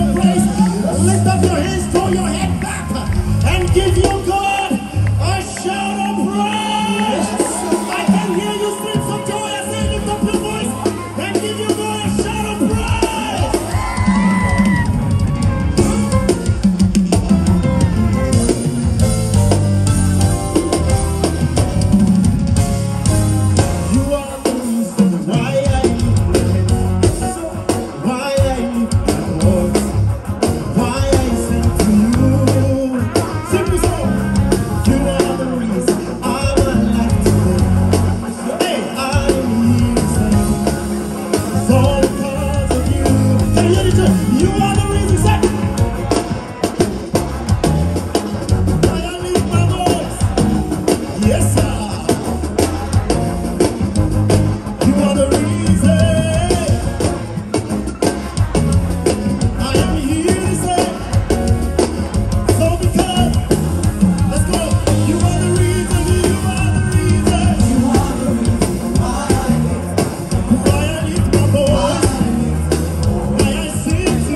your praise. Lift up your hands, throw your head back, and give your God a shout of praise. I can hear you scream for joy. I say lift up your voice and give your God a shout of praise. You are the reason why I live, why I live my voice, why I sing to you. Simple song. You are the reason I'm alive today. Hey, I'm here to sing. It's all because of you. Can you hear it too? You are the reason, say, why I live my voice. Yes, sir. You are the reason I am here to say. So because, let's go. You are the reason, you are the reason. You are the reason why I lift my voice, why I sing to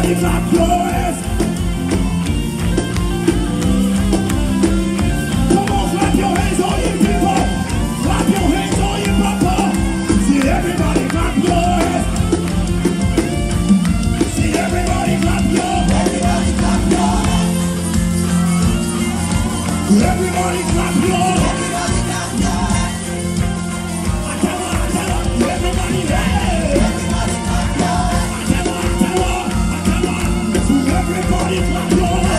Everybody clap your hands. Come on, clap your hands, all you people. Clap your hands, all you people. See everybody clap your hands. See everybody clap your hands. Everybody clap your hands. Everybody clap your hands. Everybody clap your hands. Everybody clap your hands.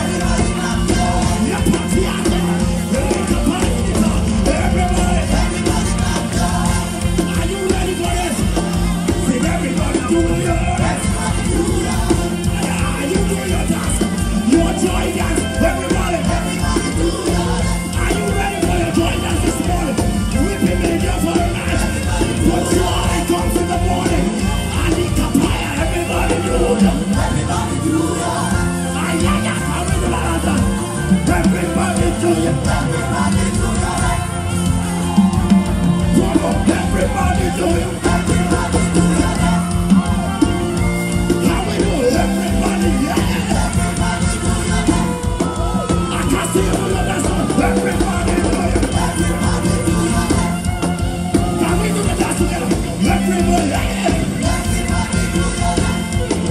Are you ready for this? Sing everybody do your dance. You do your dance. Your joy dance. Everybody do your dance. Are you ready for your joy dance this morning? We've been made here for a night. But joy comes in the morning. I need to fire. Everybody do your dance. Everybody do your dance. Everybody do your dance. Everybody do your dance. Come on, everybody do your dance. Everybody do your dance. How we do it? Everybody, yeah. Everybody do your dance. I can see all of that stuff. Everybody do your dance. Everybody do your dance. Can we do the dance together? Everybody, yeah. Everybody do your dance.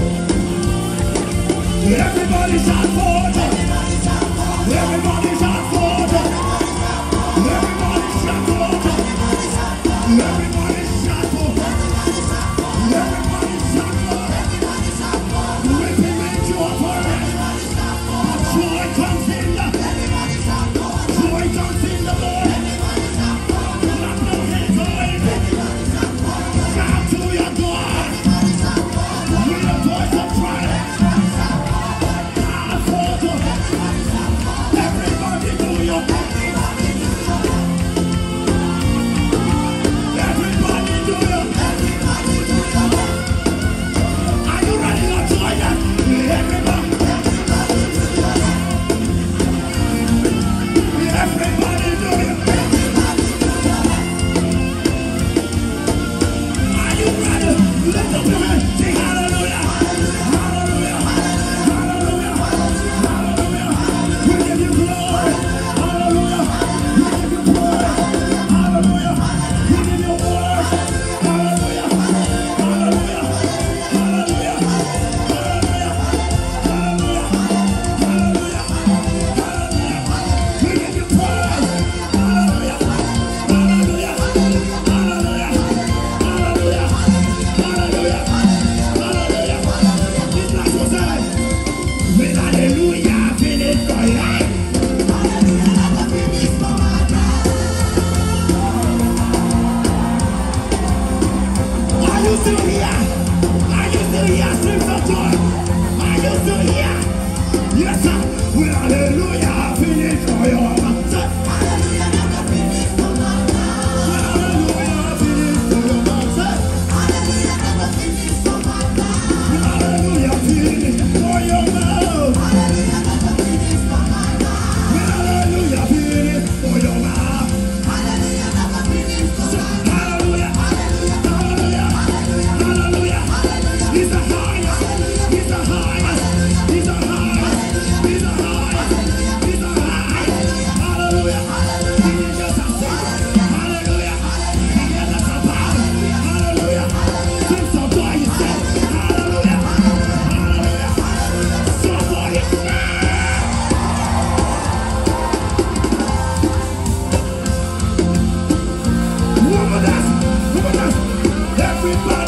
Everybody shout for joy. Everybody shout for joy. Everybody shout for joy. Everybody shout for joy. Everybody shout for joy. Everybody shout for joy. We've been made joy for it. Joy comes in the joy comes in the Lord. Clap your hands away. Shout to your God. With a voice of triumph. Everybody do your Everybody do your Are you ready to join us? Everybody do your Are you ready? Lift up your hands. Sing hallelujah. Hallelujah. Hallelujah. Hallelujah. We give you glory. Hallelujah. We give you praise. Hallelujah. We give you worship. Hallelujah. Hallelujah. Hallelujah. Hallelujah. Hallelujah. Hallelujah. Hallelujah. We give you praise. Hallelujah. Hallelujah. Hallelujah. Hallelujah. Hallelujah. Hallelujah. This last one says, with hallelujah, finish my life. Are you still here? Are you still here? Streams of joy. Are you still here? Yes, sir. With hallelujah, finish for your mouth. Hallelujah, finish for your mouth. Hallelujah, finish for your mouth. Hallelujah, finish for your mouth. Hallelujah, finish for your mouth. Hallelujah, hallelujah, hallelujah. He's the highest, he's the highest, he's the highest, he's the highest, he's the highest. Hallelujah, he gives us a song. Hallelujah, he gives us a power. Hallelujah, sing some joy, he said. Hallelujah, hallelujah. Somebody woman, everybody.